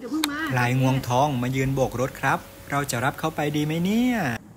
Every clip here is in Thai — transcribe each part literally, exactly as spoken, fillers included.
พลายงวงทองมายืนโบกรถครับเราจะรับเขาไปดีไหมเนี่ย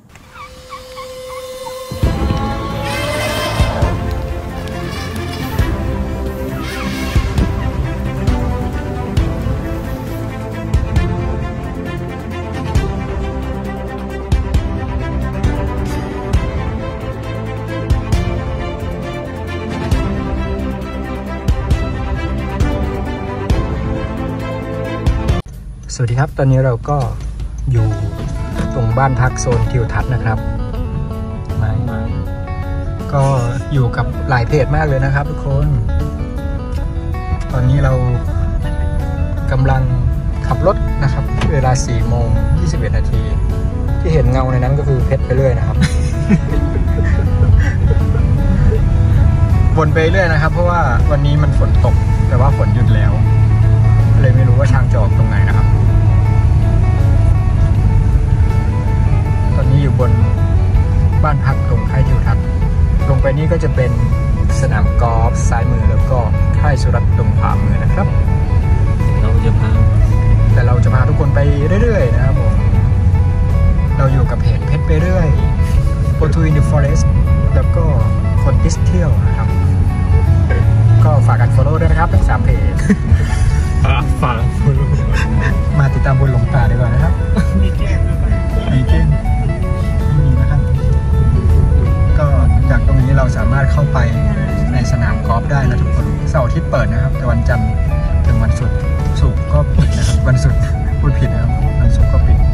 สวัสดีครับตอนนี้เราก็อยู่ตรงบ้านพักโซนทิวทัศน์นะครับมาก็อยู่กับหลายเพจมากเลยนะครับทุกคนตอนนี้เรากำลังขับรถนะครับเวลาสี่โมงยี่สิบเอ็ดนาทีที่เห็นเงาในนั้นก็คือเพชรไปเรื่อยนะครับวนไปเรื่อยนะครับเพราะว่าวันนี้มันฝนตกแต่ว่าฝนหยุดแล้วเลยไม่รู้ว่าทางจะออกตรงไหนนะครับตอนนี้อยู่บนบ้านพักตรงค่ายทิวทัศน์ลงไปนี้ก็จะเป็นสนามกอล์ฟซ้ายมือแล้วก็ค่ายสุรัตน์ตรงขวามือนะครับเราจะพาแต่เราจะพาทุกคนไปเรื่อยๆนะครับผมเราอยู่กับเพจเพชรไปเรื่อย Go to in the forest แล้วก็คนดิสเที่ยวนะครับก็ฝากกัน follow ด้วยนะครับทั้งสามเพจฝากมาติดตามบนหลงป่าดีกว่านะครับมีเก้งมีเก้งไม่มีนะครับก็จากตรงนี้เราสามารถเข้าไปในสนามกอล์ฟได้นะทุกคนเสาร์อาทิตย์เปิดนะครับแต่วันจันทร์ถึงวันศุกร์ศุกร์ก็ปิดนะครับวันศุกร์พูดผิดนะครับวันศุกร์ก็ปิด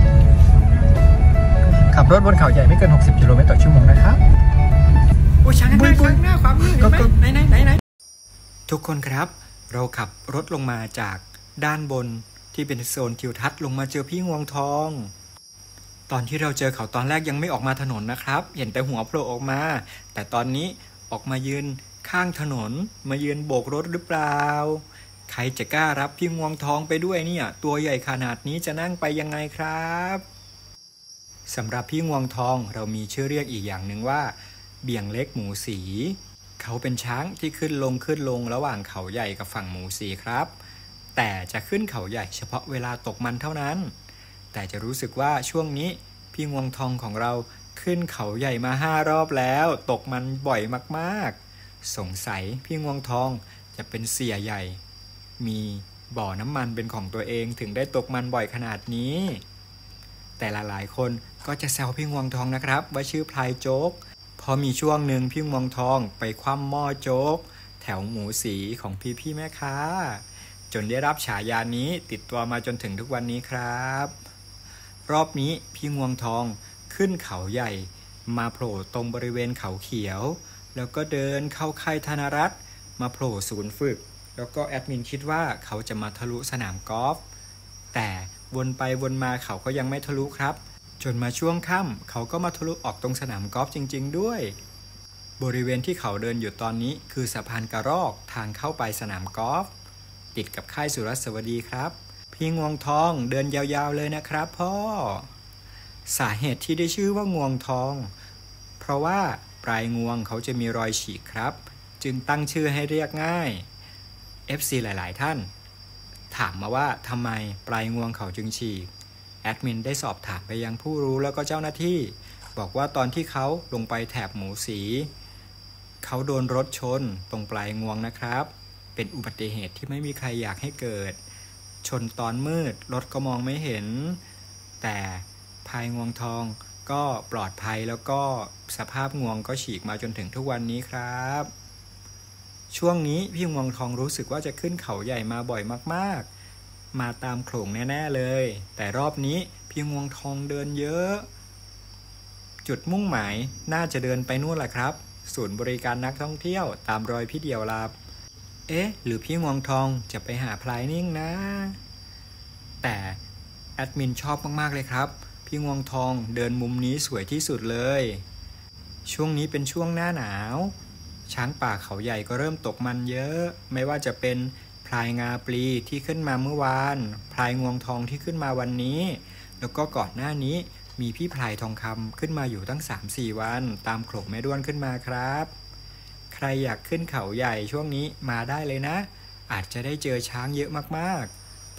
ขับรถบนเขาใหญ่ไม่เกินหกสิบกิโลเมตรต่อชั่วโมงนะครับโอ้ช้างหน้าช้างหน้าความมือไหนไหนไหนไหนทุกคนครับเราขับรถลงมาจากด้านบนที่เป็นโซนทิวทัศน์ลงมาเจอพี่งวงทองตอนที่เราเจอเขาตอนแรกยังไม่ออกมาถนนนะครับเห็นแต่หัวโผล่ออกมาแต่ตอนนี้ออกมายืนข้างถนนมายืนโบกรถหรือเปล่าใครจะกล้ารับพี่งวงทองไปด้วยเนี่ยตัวใหญ่ขนาดนี้จะนั่งไปยังไงครับสำหรับพี่งวงทองเรามีชื่อเรียกอีกอย่างหนึ่งว่าเบี่ยงเล็กหมูสีเขาเป็นช้างที่ขึ้นลงขึ้นลงระหว่างเขาใหญ่กับฝั่งหมูสีครับแต่จะขึ้นเขาใหญ่เฉพาะเวลาตกมันเท่านั้นแต่จะรู้สึกว่าช่วงนี้พี่งวงทองของเราขึ้นเขาใหญ่มาห้ารอบแล้วตกมันบ่อยมากๆสงสัยพี่งวงทองจะเป็นเสียใหญ่มีบ่อน้ำมันเป็นของตัวเองถึงได้ตกมันบ่อยขนาดนี้แต่หลายๆคนก็จะแซวพี่งวงทองนะครับว่าชื่อพลายโจ๊กพอมีช่วงหนึ่งพี่งวงทองไปคว่ำหม้อโจ๊กแถวหมูสีของพี่พี่แม่ค้าจนได้รับฉายานี้ติดตัวมาจนถึงทุกวันนี้ครับรอบนี้พี่งวงทองขึ้นเขาใหญ่มาโผล่ตรงบริเวณเขาเขียวแล้วก็เดินเข้าค่ายธนรัตน์มาโผล่ศูนย์ฝึกแล้วก็แอดมินคิดว่าเขาจะมาทะลุสนามกอล์ฟแต่วนไปวนมาเขาก็ยังไม่ทะลุครับจนมาช่วงค่ำเขาก็มาทะลุออกตรงสนามกอล์ฟจริงๆด้วยบริเวณที่เขาเดินอยู่ตอนนี้คือสะพานกระรอกทางเข้าไปสนามกอล์ฟติดกับค่ายสุรสวัสดีครับพี่งวงทองเดินยาวๆเลยนะครับพ่อสาเหตุที่ได้ชื่อว่างวงทองเพราะว่าปลายงวงเขาจะมีรอยฉีกครับจึงตั้งชื่อให้เรียกง่าย เอฟ ซี หลายๆท่านถามมาว่าทำไมปลายงวงเขาจึงฉีกแอดมินได้สอบถามไปยังผู้รู้แล้วก็เจ้าหน้าที่บอกว่าตอนที่เขาลงไปแถบหมูสีเขาโดนรถชนตรงปลายงวงนะครับเป็นอุบัติเหตุที่ไม่มีใครอยากให้เกิดชนตอนมืดรถก็มองไม่เห็นแต่พลายงวงทองก็ปลอดภัยแล้วก็สภาพงวงก็ฉีกมาจนถึงทุกวันนี้ครับช่วงนี้พี่งวงทองรู้สึกว่าจะขึ้นเขาใหญ่มาบ่อยมากๆมาตามโขลงแน่ๆเลยแต่รอบนี้พี่งวงทองเดินเยอะจุดมุ่งหมายน่าจะเดินไปนู่นแหละครับศูนย์บริการนักท่องเที่ยวตามรอยพี่เดียวลาบเอ๊ะหรือพี่งวงทองจะไปหาพลายนิ่งนะแต่แอดมินชอบมากๆเลยครับพี่งวงทองเดินมุมนี้สวยที่สุดเลยช่วงนี้เป็นช่วงหน้าหนาวช้างป่าเขาใหญ่ก็เริ่มตกมันเยอะไม่ว่าจะเป็นพลายงาปลีที่ขึ้นมาเมื่อวานพลายงวงทองที่ขึ้นมาวันนี้แล้วก็ก่อนหน้านี้มีพี่พลายทองคำขึ้นมาอยู่ตั้ง สามถึงสี่ วันตามโขลงแม่ด้วนขึ้นมาครับใครอยากขึ้นเขาใหญ่ช่วงนี้มาได้เลยนะอาจจะได้เจอช้างเยอะมากๆเพ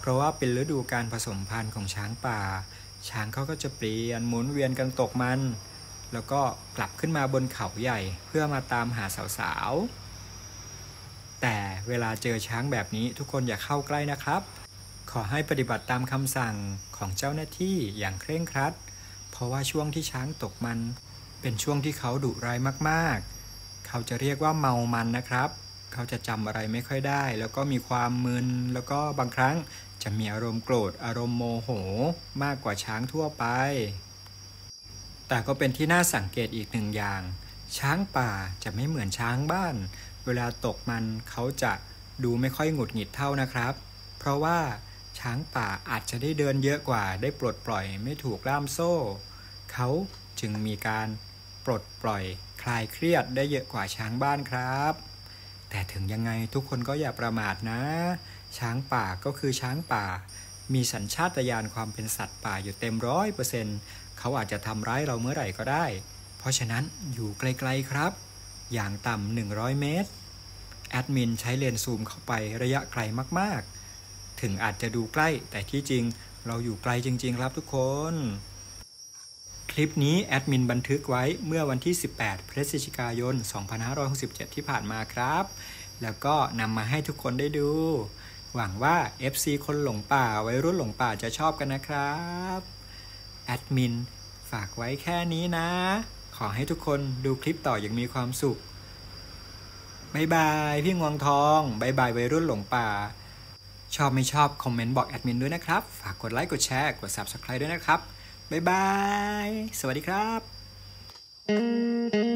เพราะว่าเป็นฤดูการผสมพันธุ์ของช้างป่าช้างเขาก็จะเปลี่ยนหมุนเวียนกันตกมันแล้วก็กลับขึ้นมาบนเขาใหญ่เพื่อมาตามหาสาวๆแต่เวลาเจอช้างแบบนี้ทุกคนอย่าเข้าใกล้นะครับขอให้ปฏิบัติตามคำสั่งของเจ้าหน้าที่อย่างเคร่งครัดเพราะว่าช่วงที่ช้างตกมันเป็นช่วงที่เขาดุร้ายมากๆเขาจะเรียกว่าเมามันนะครับเขาจะจำอะไรไม่ค่อยได้แล้วก็มีความมึนแล้วก็บางครั้งจะมีอารมณ์โกรธอารมณ์โมโหมากกว่าช้างทั่วไปแต่ก็เป็นที่น่าสังเกตอีกหนึ่งอย่างช้างป่าจะไม่เหมือนช้างบ้านเวลาตกมันเขาจะดูไม่ค่อยหงุดหงิดเท่านะครับเพราะว่าช้างป่าอาจจะได้เดินเยอะกว่าได้ปลดปล่อยไม่ถูกล่ามโซ่เขาจึงมีการปลดปล่อยคลายเครียดได้เยอะกว่าช้างบ้านครับแต่ถึงยังไงทุกคนก็อย่าประมาทนะช้างป่าก็คือช้างป่ามีสัญชาตญาณความเป็นสัตว์ป่าอยู่เต็มร้อยเปอร์เซ็นต์เขาอาจจะทำร้ายเราเมื่อไหร่ก็ได้เพราะฉะนั้นอยู่ไกลๆครับอย่างต่ำหนึ่งร้อยเมตรแอดมินใช้เลนส์ซูมเข้าไประยะไกลมากๆถึงอาจจะดูใกล้แต่ที่จริงเราอยู่ไกลจริงๆครับทุกคนคลิปนี้แอดมินบันทึกไว้เมื่อวันที่สิบแปดพฤศจิกายนสองพันห้าร้อยหกสิบเจ็ดที่ผ่านมาครับแล้วก็นำมาให้ทุกคนได้ดูหวังว่า เอฟ ซี คนหลงป่าวัยรุ่นหลงป่าจะชอบกันนะครับแอดมินฝากไว้แค่นี้นะขอให้ทุกคนดูคลิปต่ออย่างมีความสุขบ๊ายบายพี่งวงทองบ๊ายบายวัยรุ่นหลงป่าชอบไม่ชอบคอมเมนต์บอกแอดมินด้วยนะครับฝากกดไลค์กดแชร์กด ซับสไครบ์ ด้วยนะครับบ๊ายบายสวัสดีครับ